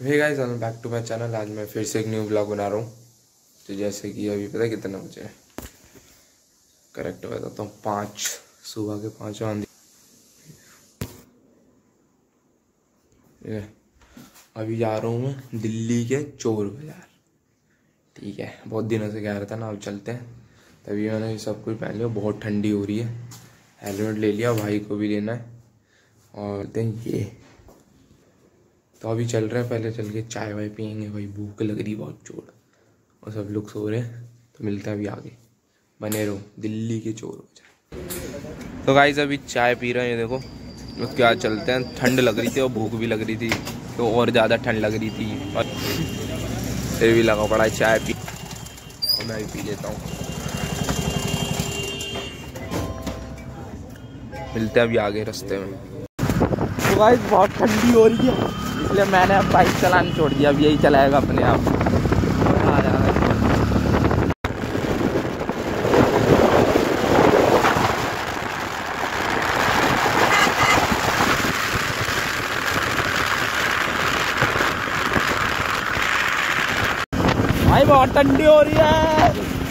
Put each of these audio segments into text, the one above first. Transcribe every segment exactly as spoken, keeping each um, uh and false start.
Hey guys, welcome back to my channel. आज मैं फिर से एक न्यू ब्लॉग बना रहा हूँ। तो जैसे कि अभी पता है कितना बजे है, करेक्ट बताता हूँ, पाँच सुबह के पाँच आंधी। अभी जा रहा हूँ मैं दिल्ली के चोर बाजार। ठीक है, बहुत दिनों से कह रहा था ना, अब चलते हैं। तभी मैंने ये सब कुछ पहन लिया। बहुत ठंडी हो रही है, हेलमेट ले लिया, भाई को भी लेना है। और ये तो अभी चल रहे हैं, पहले चल के चाय वाय पियेंगे। भाई भूख लग रही बहुत जोर, और सब लोग सो रहे हैं। तो मिलते हैं अभी आगे, बने रहो दिल्ली के चोर बाजार। तो गाइस अभी चाय पी रहे हैं, ये देखो। तो क्या चलते हैं, ठंड लग रही थी और भूख भी लग रही थी, तो और ज़्यादा ठंड लग रही थी। और फिर भी लगा पड़ा है चाय पी, और मैं भी पी लेता हूँ। मिलते हैं अभी आगे रास्ते में। तो गाइस बहुत ठंडी हो रही है, इसलिए मैंने अब बाइक चलाना छोड़ दिया। अब यही चलाएगा अपने आप। आ जा रहा है। भाई बहुत ठंडी हो रही है,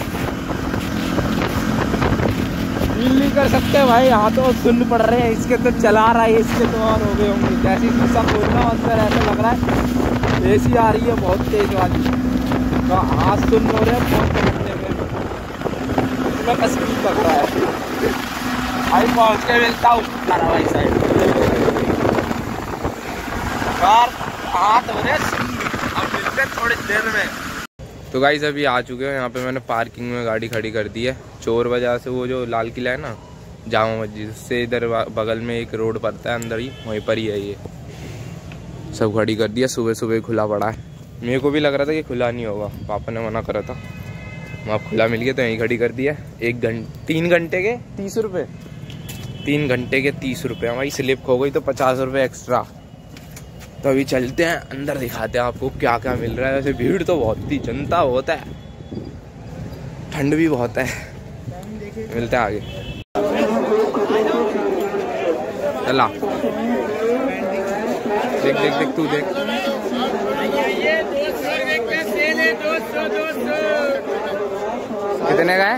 फील नहीं कर सकते भाई। यहाँ तो सुन पड़ रहे हैं, इसके तो चला रहा है, इसके तो और हो गए होंगे। जैसे शीशा खोलना अंदर ऐसा लग रहा है एसी आ रही है बहुत तेज वाली, तो हाथ सुन हो रहे हैं बहुत ठंडे में। इसमें कश्मीर लग रहा है। भाई पहुँच के मिलता हूँ भाई साइड यार, हाथ हो रहे अब मिलते थोड़ी देर में। तो गाइस अभी आ चुके हैं यहाँ पे। मैंने पार्किंग में गाड़ी खड़ी कर दी है। चोर बाजार से वो जो लाल किला है ना, जामा मस्जिद से इधर बगल में एक रोड पड़ता है, अंदर ही वहीं पर ही है। ये सब खड़ी कर दिया, सुबह सुबह खुला पड़ा है। मेरे को भी लग रहा था कि खुला नहीं होगा, पापा ने मना करा था। वहाँ खुला मिल गया तो यहीं खड़ी कर दिया। एक घंटे तीन घंटे के तीस रुपये तीन घंटे के तीस रुपये भाई। स्लिप खो गई तो पचास रुपये एक्स्ट्रा। तो अभी चलते हैं अंदर, दिखाते हैं आपको क्या क्या मिल रहा है। वैसे भीड़ तो बहुत थी, जनता बहुत है, ठंड भी बहुत है। मिलते हैं आगे, चला। देख देख देख तू देख, कितने का है,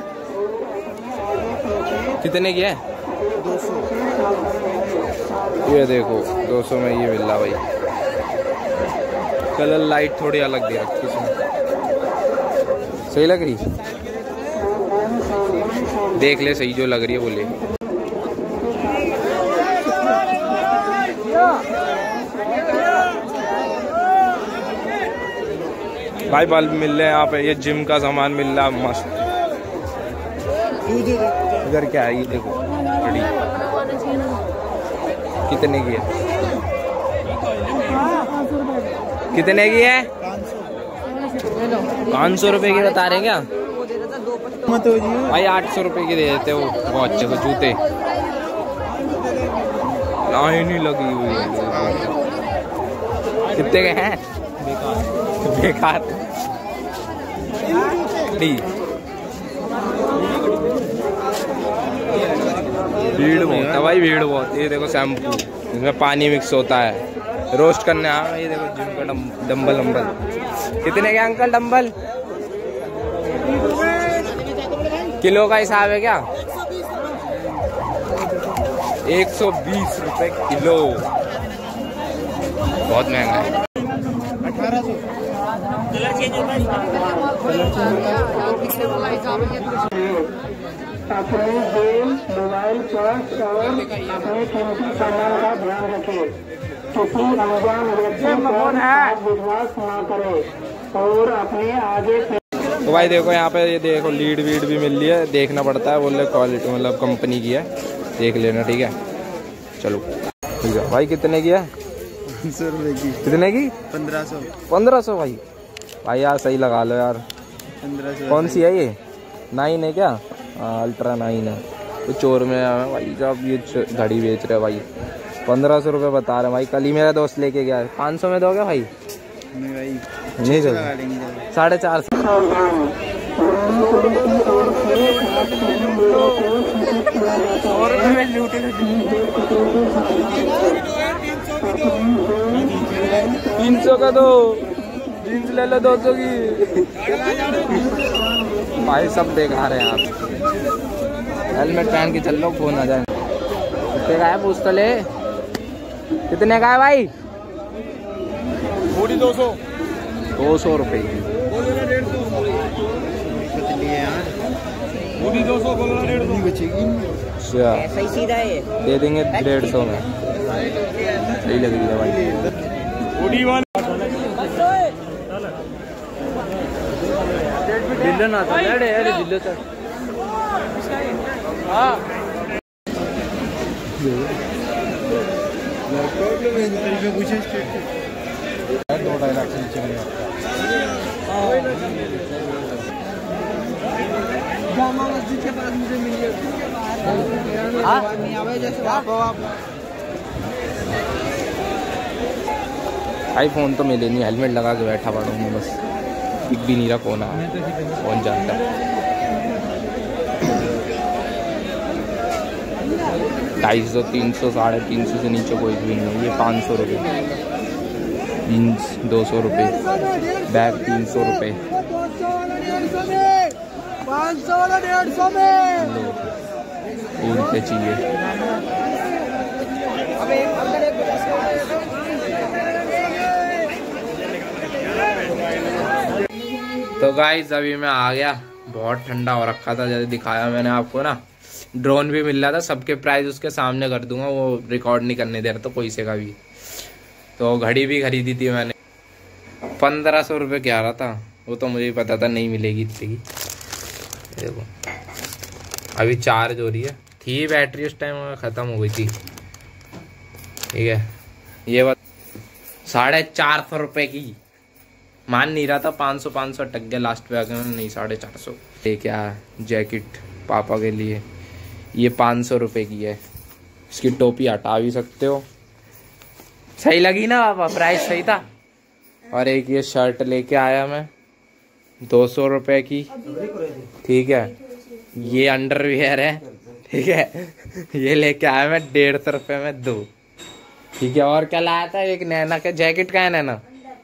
कितने की है? दो सौ। ये देखो दो सौ में ये मिल रहा भाई। कलर लाइट थोड़ी अलग दे रखी इसमें, सही लग रही। देख ले सही जो लग रही है बोले। भाई बल्ब मिल रहे हैं यहाँ पे, ये जिम का सामान मिल रहा है मस्त। इधर क्या है ये देखो, बड़ी कितने की है? कितने की है? पाँच सौ रुपए की बता रहे क्या भाई? आठ सौ रुपए की दे देते वो बहुत अच्छे से जूते। लाइन ही लगी हुई है। कितने के हैं? बेकार बेकार। भीड़ बहुत है भाई, भीड़ बहुत। ये देखो शैम्पू, इसमें पानी मिक्स होता है, रोस्ट करने। हाँ ये देखो जिम का डंबल डंबल। कितने के अंकल डंबल? किलो का हिसाब है क्या? एक सौ बीस रुपए किलो, बहुत महंगा है। अठारह सौ। अपने जेल, मोबाइल, पर्स और अपने कीमती सामान का ध्यान रखें। किसी अनजान व्यक्ति पर विश्वास न करें और अपने आगे। तो भाई देखो यहाँ पे, ये देखो लीड वीड भी मिल रही है, देखना पड़ता है। बोल रहे क्वालिटी मतलब कंपनी की है, देख लेना। ठीक है चलो, ठीक है भाई। कितने की है? सौ रुपये की। कितने की? पंद्रह सौ। पंद्रह सौ भाई। भाई यार सही लगा लो यार। पंद्रह सौ। कौन सी है ये? नाइन है क्या? हाँ अल्ट्रा नाइन है। तो चोर में भाई साहब ये घड़ी बेच रहे भाई। पंद्रह सौ रुपये बता रहे भाई। कल ही मेरा दोस्त लेके गया है। पाँच सौ में दोगे भाई? नहीं भाई, नहीं दोगे। साढ़े चार सौ। तीन सौ का दो, जीन्स ले लो दो सौ की। भाई सब बेकार है आप। हेलमेट पहन के चल लो, फोन आ जाए। कितने का है पूछ तो ले, कितने का है भाई? पूरी दो सौ दो सौ रुपये की। पूरी दो सौ डेढ़ सौ बचेगी। सही सीधा है, दे देंगे डेढ़ सौ में। सही लग रही है भाई। दिल्ली ना तो लड़े अरे दिल्ली तो हाँ दो ढाई लाख से नीचे नहीं जामा मस्जिद के पास मुझे मिल गया। आईफोन तो मिले नहीं, हेलमेट लगा के बैठा पड़ा हूँ बस। दिख भी नहीं रहा कौन आ कौन जानता। ढाई सौ तीन सौ साढ़े तीन सौ से नीचे कोई भी नहीं है। ये पाँच सौ रुपये, जीन्स दो सौ रुपये, बैग तीन सौ रुपये, पाँच सौ वाला डेढ़ सौ में फूल पे चाहिए। तो गाइस अभी मैं आ गया, बहुत ठंडा हो रखा था। जैसे दिखाया मैंने आपको ना, ड्रोन भी मिल रहा था। सबके प्राइस उसके सामने कर दूंगा, वो रिकॉर्ड नहीं करने दे रहा था कोई से का भी। तो घड़ी भी खरीदी थी मैंने, पंद्रह सौ रुपये क्या रहा था वो तो मुझे ही पता था नहीं मिलेगी इतनी की। देखो अभी चार्ज हो रही है, थी बैटरी उस टाइम ख़त्म हो गई थी। ठीक है, ये बात साढ़े चार सौ रुपये की। मान नहीं रहा था, पाँच सौ पाँच सौ अटक गया लास्ट पे आके। नहीं, साढ़े चार सौ। ये क्या जैकेट पापा के लिए, ये पाँच सौ रुपये की है। इसकी टोपी हटा भी सकते हो। सही लगी ना पापा, प्राइस सही था। और एक ये शर्ट लेके आया मैं दो सौ रुपये की। ठीक है, ये अंडरवियर है। ठीक है, ये लेके आया मैं डेढ़ सौ रुपये में दो। ठीक है, और क्या लाया था? एक नैना का जैकेट का है नैना,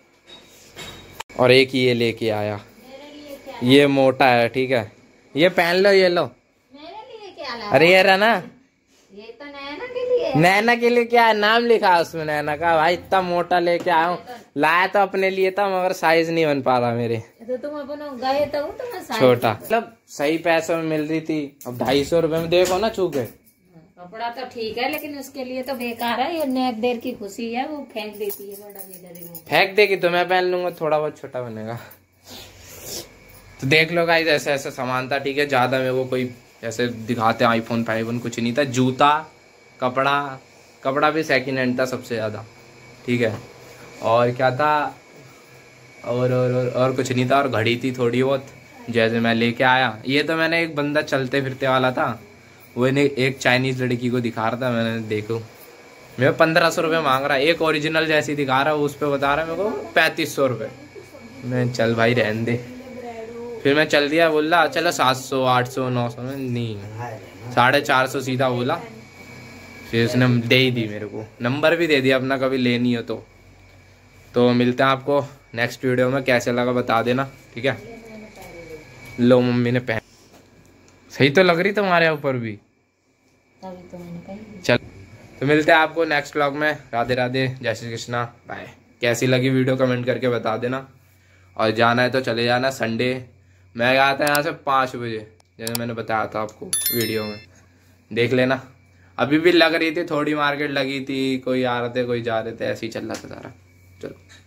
और एक ये लेके आया। ये मोटा है। ठीक है, ये पहन लो, ये लो। मेरे लिए क्या लाया? अरे ये रहा ना, ये तो नैना के लिए। नैना के लिए क्या नाम लिखा है उसमें नैना का। भाई इतना मोटा लेके आया हूँ। लाया तो अपने लिए था मगर साइज नहीं बन पा रहा मेरे। तो तुम अपन गए तो तुम छोटा, मतलब सही पैसों में मिल रही थी। अब ढाई सौ रुपए में देखो ना चूके। कपड़ा तो ठीक है, लेकिन उसके लिए तो बेकार है। ये नेक देर की खुशी है, वो फेंक देती है। बड़ा नीडर फेंक देगी तो मैं पहन लूंगा, थोड़ा बहुत छोटा बनेगा। तो देख लो गाइस, ऐसे ऐसे सामान था। ठीक है, ज्यादा मेरे को कोई ऐसे दिखाते आईफोन फाइवन कुछ नहीं था। जूता, कपड़ा, कपड़ा भी सेकंड हैंड था सबसे ज्यादा। ठीक है, और क्या था, और और, और और कुछ नहीं था। और घड़ी थी थोड़ी बहुत, जैसे मैं लेके आया। ये तो मैंने एक बंदा चलते फिरते वाला था, वो ने एक चाइनीज लड़की को दिखा रहा था। मैंने देखो, मेरे पंद्रह सौ रुपये मांग रहा है। एक ओरिजिनल जैसी दिखा रहा है, उस पर बता रहा है मेरे को पैंतीस सौ रुपये। मैं चल भाई रहने दे। फिर मैं चल दिया, बोल रहा चलो सात सौ आठ सौ नौ सौ में, नहीं साढ़े चार सौ सीधा बोला। फिर उसने दे ही दी मेरे को, नंबर भी दे दिया अपना, कभी लेनी हो तो। तो मिलते हैं आपको नेक्स्ट वीडियो में। कैसे लगा बता देना। ठीक है, लो मम्मी ने पहन, सही तो लग रही तुम्हारे ऊपर भी। तभी तो मैंने कही। चल, तो मिलते हैं आपको नेक्स्ट व्लॉग में। राधे राधे, जय श्री कृष्णा, बाय। कैसी लगी वीडियो कमेंट करके बता देना। और जाना है तो चले जाना। संडे मैं आया था यहाँ से पाँच बजे, जैसे मैंने बताया था आपको वीडियो में, देख लेना। अभी भी लग रही थी थोड़ी, मार्केट लगी थी, कोई आ रहे थे कोई जा रहे थे, ऐसे ही चल रहा था सारा। चलो।